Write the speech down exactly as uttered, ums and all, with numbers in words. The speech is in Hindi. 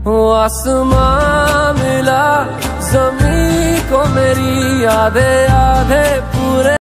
वो आसमां मिला जमीन को मेरी यादें आधे पूरे